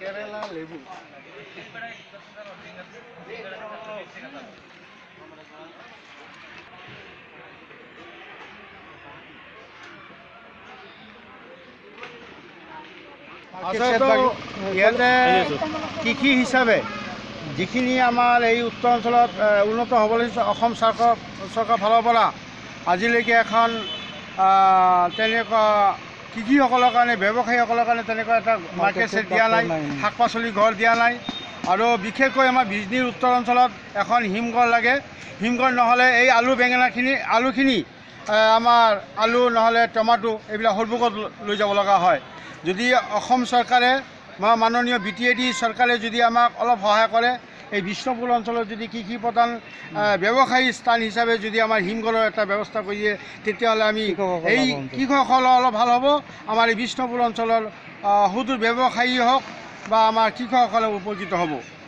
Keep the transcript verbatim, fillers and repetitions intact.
কেৰেলা লেবু আচলতে ইয়াতে কৃষি হিচাপে যিখিনি আমাৰ এই উত্তৰ অঞ্চলত উন্নত হ'বলৈ অসম চৰকাৰ চৰকাৰৰ ফালৰ পৰা আজিলৈকে এখন তেনেকুৱা কৃষিসকলৰ কাৰণে ব্যৱসায়ীসকলৰ কাৰণে তেনেকুৱা এটা মাৰ্কেট ছেট দিয়া নাই, শাক পাচলি ঘৰ দিয়া নাই। আৰু বিশেষকৈ আমাৰ বিজনীৰ উত্তৰ অঞ্চলত এখন হিমঘৰ লাগে। হিমঘৰ নহ'লে এই আলু বেঙেনাখিনি আলুখিনি আমাৰ আলু নহ'লে টমাটো এইবিলাক হৰবুকত লৈ যাব লগা হয়। যদি অসম চৰকাৰে বা মাননীয় বি টি এ ডি চৰকাৰে যদি আমাক অলপ সহায় কৰে, এই বিষ্ণুপুৰ অঞ্চলত যদি কৃষি প্ৰধান ব্যৱসায়ী স্থান হিচাপে যদি আমাৰ হিমঘৰৰ এটা ব্যৱস্থা কৰি দিয়ে, তেতিয়াহ'লে আমি এই কৃষকসকলৰ অলপ ভাল হ'ব। আমাৰ এই বিষ্ণুপুৰ অঞ্চলৰ সুদূৰ ব্যৱসায়ী হওক বা আমাৰ কৃষকসকলে উপকৃত হ'ব।